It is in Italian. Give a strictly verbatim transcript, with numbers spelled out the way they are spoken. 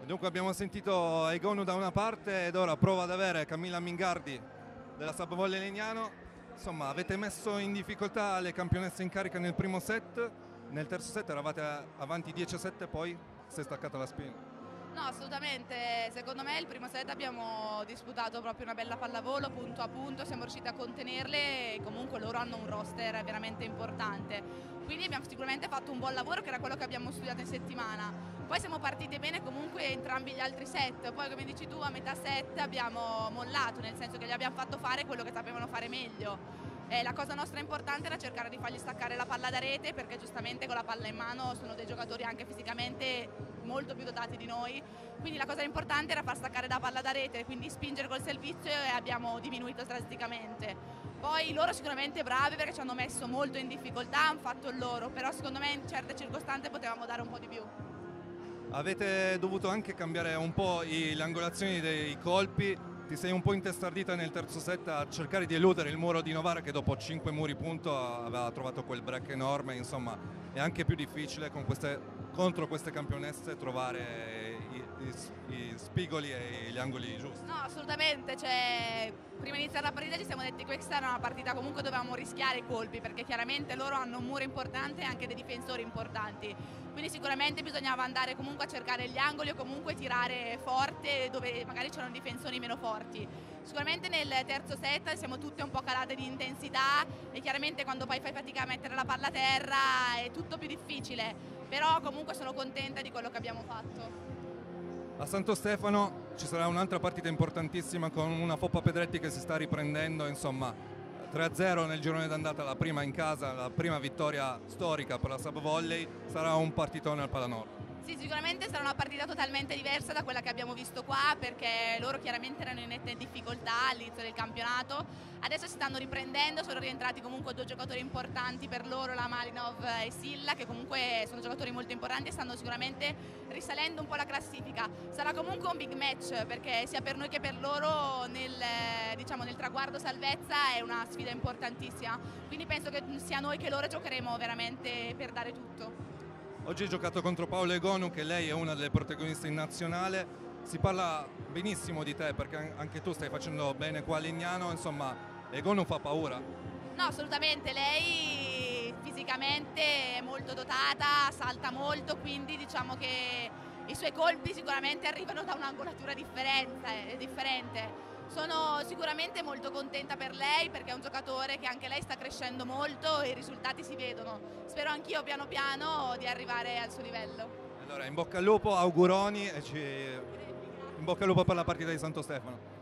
Dunque abbiamo sentito Egonu da una parte ed ora prova ad avere Camilla Mingardi della Sub Volley Legnano. Insomma, avete messo in difficoltà le campionesse in carica nel primo set, nel terzo set eravate avanti dieci a sette, poi si è staccata la spina. No, assolutamente, secondo me il primo set abbiamo disputato proprio una bella pallavolo, punto a punto, siamo riusciti a contenerle e comunque loro hanno un roster veramente importante. Quindi abbiamo sicuramente fatto un buon lavoro, che era quello che abbiamo studiato in settimana. Poi siamo partiti bene comunque entrambi gli altri set, poi come dici tu a metà set abbiamo mollato, nel senso che gli abbiamo fatto fare quello che sapevano fare meglio. Eh, la cosa nostra importante era cercare di fargli staccare la palla da rete, perché giustamente con la palla in mano sono dei giocatori anche fisicamente molto più dotati di noi, quindi la cosa importante era far staccare la palla da rete, quindi spingere col servizio, e abbiamo diminuito drasticamente. Poi loro sicuramente bravi perché ci hanno messo molto in difficoltà, hanno fatto il loro, però secondo me in certe circostanze potevamo dare un po' di più. Avete dovuto anche cambiare un po' i, le angolazioni dei colpi, ti sei un po' intestardita nel terzo set a cercare di eludere il muro di Novara, che dopo cinque muri punto aveva trovato quel break enorme. Insomma è anche più difficile con queste, contro queste campionesse trovare i, i, i spigoli e gli angoli giusti. No, assolutamente, cioè, prima di iniziare la partita ci siamo detti che questa era una partita comunque dovevamo rischiare i colpi, perché chiaramente loro hanno un muro importante e anche dei difensori importanti, quindi sicuramente bisognava andare comunque a cercare gli angoli o comunque tirare forte dove magari c'erano difensori meno forti. Sicuramente nel terzo set siamo tutte un po' calate di intensità e chiaramente quando poi fai fatica a mettere la palla a terra è tutto più difficile, però comunque sono contenta di quello che abbiamo fatto. A Santo Stefano ci sarà un'altra partita importantissima con una Foppa Pedretti che si sta riprendendo, insomma tre a zero nel girone d'andata, la prima in casa, la prima vittoria storica per la Sub Volley, sarà un partitone al Palanor. Sì, sicuramente sarà una partita totalmente diversa da quella che abbiamo visto qua, perché loro chiaramente erano in netta difficoltà all'inizio del campionato, adesso si stanno riprendendo, sono rientrati comunque due giocatori importanti per loro, la Malinov e Silla, che comunque sono giocatori molto importanti e stanno sicuramente risalendo un po' la classifica. Sarà comunque un big match, perché sia per noi che per loro nel, diciamo, nel traguardo salvezza è una sfida importantissima, quindi penso che sia noi che loro giocheremo veramente per dare tutto. Oggi hai giocato contro Paola Egonu, che lei è una delle protagoniste in nazionale, si parla benissimo di te perché anche tu stai facendo bene qua a Legnano, insomma Egonu fa paura. No, assolutamente, lei fisicamente è molto dotata, salta molto, quindi diciamo che i suoi colpi sicuramente arrivano da un'angolatura differente. Sono sicuramente molto contenta per lei perché è un giocatore che anche lei sta crescendo molto e i risultati si vedono. Spero anch'io piano piano di arrivare al suo livello. Allora in bocca al lupo, auguroni e ci... in bocca al lupo per la partita di Santo Stefano.